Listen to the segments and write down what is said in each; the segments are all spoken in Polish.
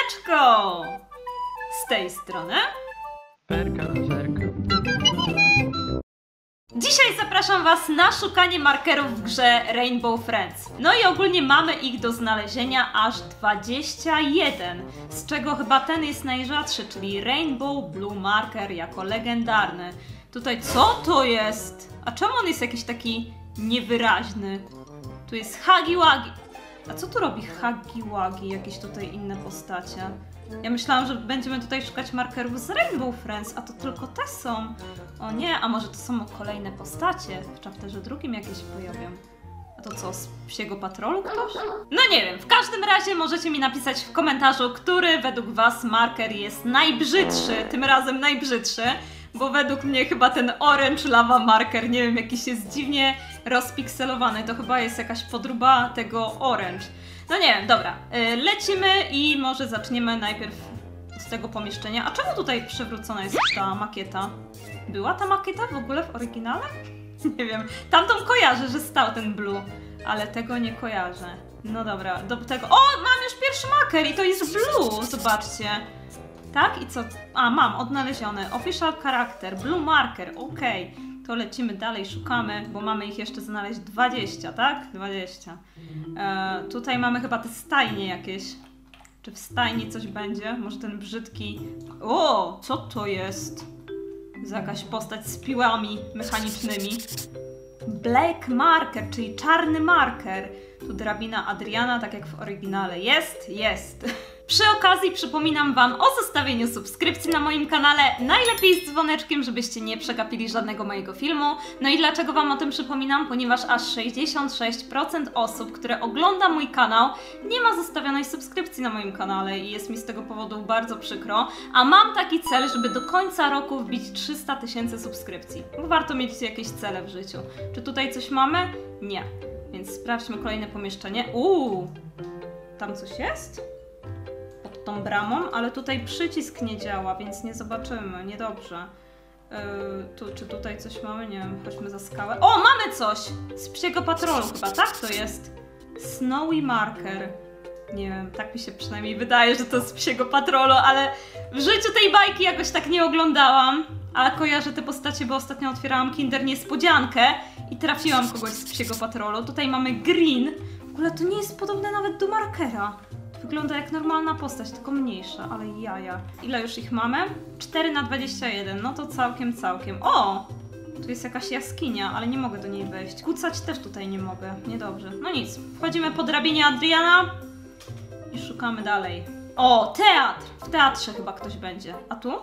Siemaneczko! Z tej strony Perka, zerka. dzisiaj zapraszam Was na szukanie markerów w grze Rainbow Friends. No i ogólnie mamy ich do znalezienia aż 21, z czego chyba ten jest najrzadszy, czyli Rainbow Blue Marker jako legendarny. Tutaj co to jest? A czemu on jest jakiś taki niewyraźny? Tu jest Huggy Wuggy. A co tu robi Huggy Wuggy? Jakieś tutaj inne postacie? Ja myślałam, że będziemy tutaj szukać markerów z Rainbow Friends, a to tylko te są. O nie, a może to są kolejne postacie? W chapterze drugim jakieś pojawią. A to co, z Psiego Patrolu ktoś? No nie wiem, w każdym razie możecie mi napisać w komentarzu, który według Was marker jest najbrzydszy, tym razem najbrzydszy, bo według mnie chyba ten Orange Lava Marker, nie wiem, jakiś jest dziwnie rozpikselowany, to chyba jest jakaś podróba tego Orange. No nie wiem, dobra, lecimy i może zaczniemy najpierw z tego pomieszczenia. A czemu tutaj przewrócona jest ta makieta? Była ta makieta w ogóle w oryginale? Nie wiem, tamtą kojarzę, że stał ten blue, ale tego nie kojarzę. No dobra, do tego... O, mam już pierwszy marker i to jest blue, zobaczcie. Tak? I co? A, mam, odnaleziony. Official character, blue marker, okej. To lecimy dalej, szukamy, bo mamy ich jeszcze znaleźć 20, tak? 20. Tutaj mamy chyba te stajnie jakieś. Czy w stajni coś będzie? Może ten brzydki... O, co to jest? Za jakaś postać z piłami mechanicznymi. Black marker, czyli czarny marker. Tu drabina Adriana, tak jak w oryginale. Jest? Jest. Przy okazji przypominam Wam o zostawieniu subskrypcji na moim kanale, najlepiej z dzwoneczkiem, żebyście nie przegapili żadnego mojego filmu. No i dlaczego Wam o tym przypominam? Ponieważ aż 66% osób, które ogląda mój kanał, nie ma zostawionej subskrypcji na moim kanale i jest mi z tego powodu bardzo przykro. A mam taki cel, żeby do końca roku wbić 300 000 subskrypcji. Bo warto mieć jakieś cele w życiu. Czy tutaj coś mamy? Nie. Więc sprawdźmy kolejne pomieszczenie. Tam coś jest? Tą bramą, ale tutaj przycisk nie działa, więc nie zobaczymy, niedobrze. Czy tutaj coś mamy? Nie wiem, chodźmy za skałę. O, mamy coś! Z Psiego Patrolu chyba, tak to jest? Snowy Marker. Nie wiem, tak mi się przynajmniej wydaje, że to z Psiego Patrolu, ale w życiu tej bajki jakoś tak nie oglądałam. A kojarzę te postacie, bo ostatnio otwierałam Kinder Niespodziankę i trafiłam kogoś z Psiego Patrolu. Tutaj mamy Green. W ogóle to nie jest podobne nawet do markera. Wygląda jak normalna postać, tylko mniejsza, ale jaja. Ile już ich mamy? 4 na 21, no to całkiem. O! Tu jest jakaś jaskinia, ale nie mogę do niej wejść. Kucać też tutaj nie mogę, niedobrze. No nic, wchodzimy po drabinie Adriana i szukamy dalej. O, teatr! W teatrze chyba ktoś będzie. A tu?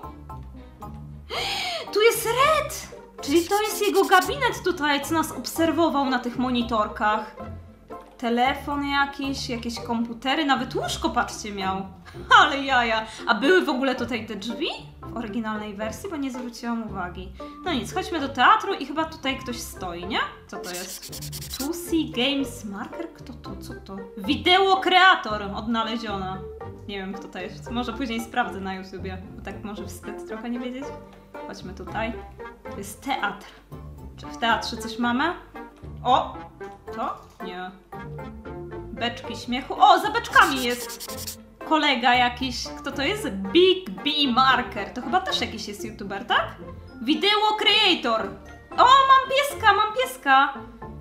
Tu jest Red! Czyli to jest jego gabinet tutaj, co nas obserwował na tych monitorkach. Telefon jakiś, jakieś komputery, nawet łóżko, patrzcie, miał. Ale jaja. A były w ogóle tutaj te drzwi w oryginalnej wersji, bo nie zwróciłam uwagi. No nic, chodźmy do teatru i chyba tutaj ktoś stoi, nie? Co to jest? To see games marker? Kto to? Co to? Wideo kreator odnaleziona. Nie wiem, kto to jest. Może później sprawdzę na YouTubie, bo tak może wstyd trochę nie wiedzieć. Chodźmy tutaj. To jest teatr. Czy w teatrze coś mamy? O! To? Nie. Beczki śmiechu. O, za beczkami jest kolega jakiś. Kto to jest? Big B Marker. To chyba też jakiś jest youtuber, tak? Video creator. O, mam pieska.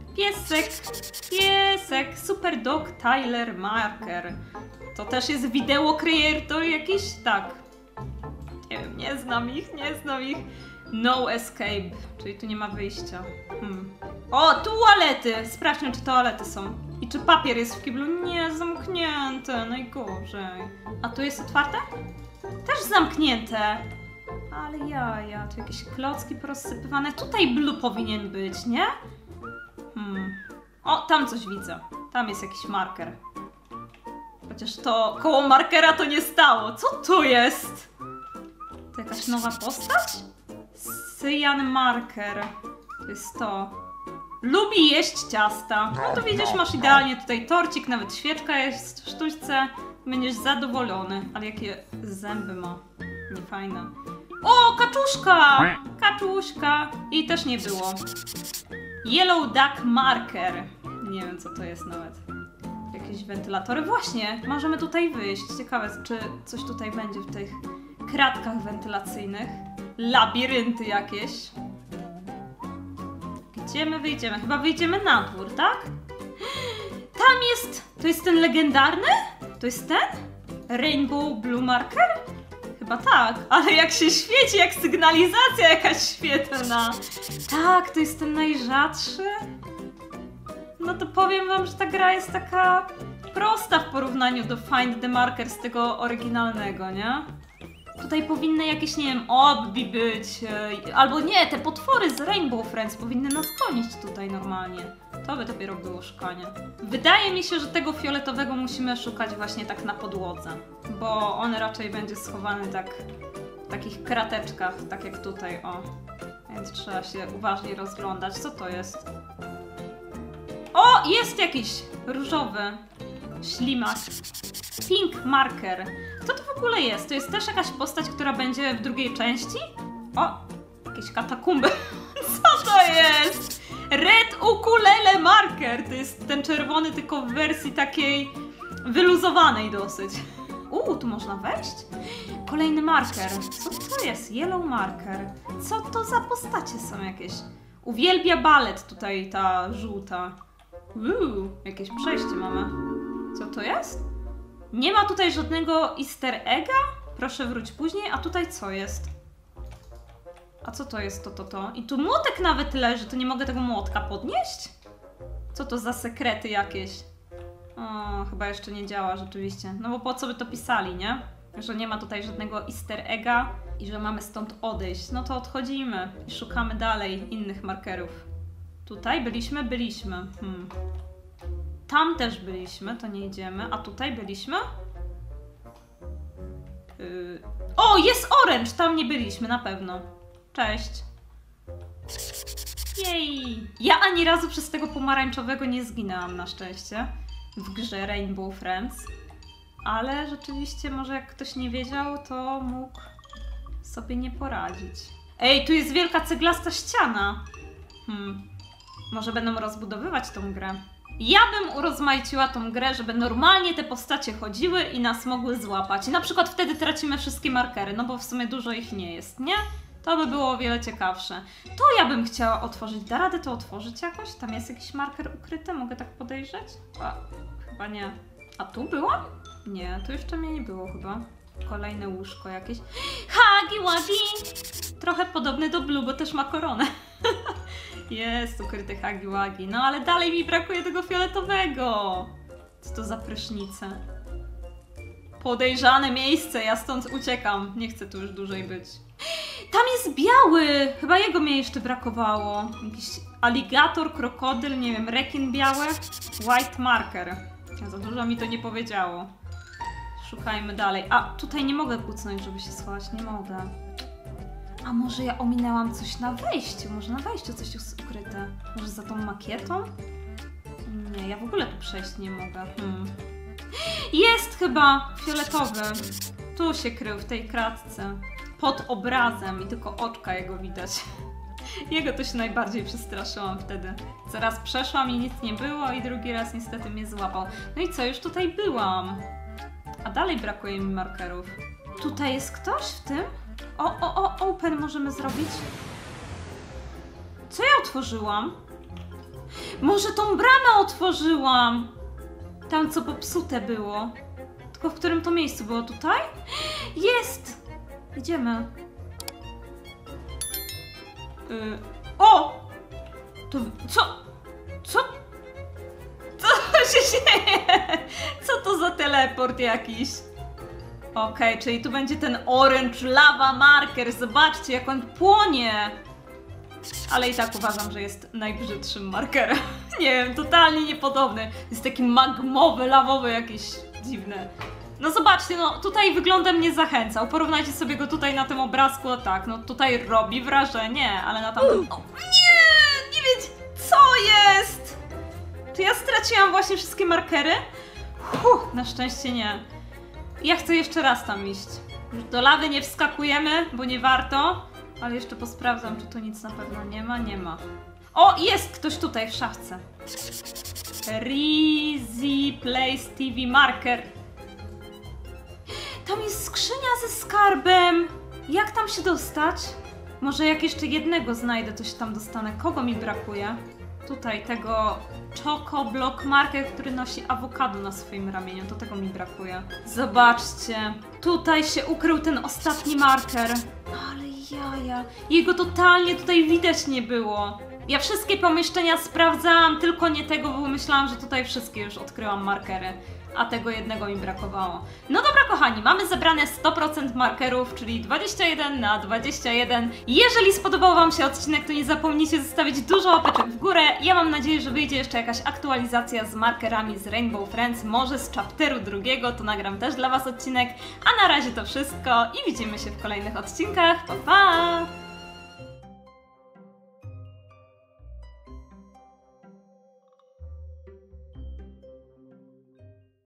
Piesek. Super Dog Tyler Marker. To też jest video creator jakiś? Tak. Nie wiem, nie znam ich. No escape, czyli tu nie ma wyjścia. O, tualety! Sprawdźmy, czy toalety są. I czy papier jest w kiblu? Nie, zamknięte, najgorzej. A tu jest otwarte? Też zamknięte. Ale jaja, tu jakieś klocki porozsypywane. Tutaj blue powinien być, nie? O, tam coś widzę. Tam jest jakiś marker. Chociaż to koło markera to nie stało. Co to jest? To jakaś nowa postać? Cyan Marker. To jest to. Lubi jeść ciasta. No to widzisz, masz idealnie tutaj torcik, nawet świeczka jest w sztućce. Będziesz zadowolony. Ale jakie zęby ma. Niefajne. O, kaczuszka! Kaczuszka. I też nie było. Yellow Duck Marker. Nie wiem, co to jest nawet. jakieś wentylatory. Właśnie, możemy tutaj wyjść. Ciekawe, czy coś tutaj będzie w tych kratkach wentylacyjnych. Labirynty jakieś. Gdzie my wyjdziemy? Chyba wyjdziemy na dwór, tak? Tam jest... To jest ten legendarny? To jest ten? Rainbow Blue Marker? Chyba tak, ale jak się świeci, jak sygnalizacja jakaś świetlna. Tak, to jest ten najrzadszy. No to powiem wam, że ta gra jest taka prosta w porównaniu do Find the Marker z tego oryginalnego, nie? Tutaj powinny jakieś, nie wiem, obbi być, albo nie, te potwory z Rainbow Friends powinny nas gonić tutaj normalnie. To by dopiero było szukanie. Wydaje mi się, że tego fioletowego musimy szukać właśnie tak na podłodze, bo on raczej będzie schowany tak w takich krateczkach, tak jak tutaj, o. Więc trzeba się uważnie rozglądać. Co to jest? O! Jest jakiś różowy ślimak. Pink Marker. Kto to w ogóle jest? To jest też jakaś postać, która będzie w drugiej części? O! Jakieś katakumby. Co to jest? Red Ukulele Marker. To jest ten czerwony, tylko w wersji takiej wyluzowanej dosyć. Tu można wejść? Kolejny marker. Co to jest? Yellow Marker. Co to za postacie są jakieś? Uwielbia balet tutaj ta żółta. Jakieś przejście mamy. Co to jest? Nie ma tutaj żadnego easter egga? Proszę wróć później. A tutaj co jest? A co to jest to? I tu młotek nawet leży. To nie mogę tego młotka podnieść? Co to za sekrety jakieś? O, chyba jeszcze nie działa rzeczywiście. No bo po co by to pisali, nie? Że nie ma tutaj żadnego easter egga i że mamy stąd odejść. No to odchodzimy i szukamy dalej innych markerów. Tutaj byliśmy? Byliśmy. Tam też byliśmy, to nie idziemy. A tutaj byliśmy? O, jest orange! Tam nie byliśmy, na pewno. Cześć. Jej! Ja ani razu przez tego pomarańczowego nie zginęłam, na szczęście. W grze Rainbow Friends. Ale rzeczywiście, może jak ktoś nie wiedział, to mógł sobie nie poradzić. Ej, tu jest wielka ceglasta ściana. Może będą rozbudowywać tą grę. Ja bym urozmaiciła tą grę, żeby normalnie te postacie chodziły i nas mogły złapać. I na przykład wtedy tracimy wszystkie markery, no bo w sumie dużo ich nie jest, nie? To by było o wiele ciekawsze. To ja bym chciała otworzyć. Da radę to otworzyć jakoś? Tam jest jakiś marker ukryty? Mogę tak podejrzeć? Chyba nie. A tu byłam? Nie, tu jeszcze mnie nie było chyba. Kolejne łóżko jakieś. Hagi Wagi! Trochę podobny do Blue, bo też ma koronę. Jest ukryty Hagi Wagi. No ale dalej mi brakuje tego fioletowego. Co to za prysznice? Podejrzane miejsce, ja stąd uciekam. Nie chcę tu już dłużej być. Tam jest biały! Chyba jego mi jeszcze brakowało. Jakiś aligator, krokodyl, nie wiem, rekin biały. White marker. Za dużo mi to nie powiedziało. Szukajmy dalej. A, tutaj nie mogę kucnąć, żeby się schować. Nie mogę. A może ja ominęłam coś na wejściu? Może na wejściu coś jest ukryte? Może za tą makietą? Nie, ja w ogóle tu przejść nie mogę. Jest chyba fioletowy. Tu się krył, w tej kratce. Pod obrazem i tylko oczka jego widać. Jego to się najbardziej przestraszyłam wtedy. Zaraz przeszłam i nic nie było i drugi raz niestety mnie złapał. No i co, już tutaj byłam. A dalej brakuje mi markerów. Tutaj jest ktoś w tym? Open możemy zrobić. Co ja otworzyłam? Może tą bramę otworzyłam! Tam co popsute było. Tylko w którym to miejscu było? Tutaj? Jest! Idziemy. O! To... Co? Co? Co się dzieje? Co to za teleport jakiś? Okej, czyli tu będzie ten orange lava marker. Zobaczcie, jak on płonie. Ale i tak uważam, że jest najbrzydszym markerem. Nie wiem, totalnie niepodobny. Jest taki magmowy, lawowy, jakieś dziwne. No zobaczcie, no tutaj wyglądem nie zachęcał. Porównajcie sobie go tutaj na tym obrazku, o tak, no tutaj robi wrażenie, ale na tamtym... O, nie! Nie wiecie, co jest! Czy ja straciłam właśnie wszystkie markery? Na szczęście nie. Ja chcę jeszcze raz tam iść. Już do lawy nie wskakujemy, bo nie warto. Ale jeszcze posprawdzam, czy tu nic na pewno nie ma. Nie ma. O, jest ktoś tutaj w szafce. Rizzy Place TV Marker. Tam jest skrzynia ze skarbem. Jak tam się dostać? Może jak jeszcze jednego znajdę, to się tam dostanę. Kogo mi brakuje? Tutaj tego Choco Block Marker, który nosi awokado na swoim ramieniu. To tego mi brakuje. Zobaczcie. Tutaj się ukrył ten ostatni marker. Ale jaja. Jego totalnie tutaj widać nie było. Ja wszystkie pomieszczenia sprawdzałam, tylko nie tego, bo myślałam, że tutaj wszystkie już odkryłam markery. A tego jednego mi brakowało. No dobra kochani, mamy zebrane 100% markerów, czyli 21 na 21. Jeżeli spodobał wam się odcinek, to nie zapomnijcie zostawić dużo łapeczek w górę. Ja mam nadzieję, że wyjdzie jeszcze jakaś aktualizacja z markerami z Rainbow Friends, może z chapteru 2, to nagram też dla was odcinek. A na razie to wszystko i widzimy się w kolejnych odcinkach. Pa, pa!